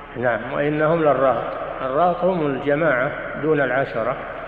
نعم، وإنهم للرهط. الرهط هم الجماعة دون العشرة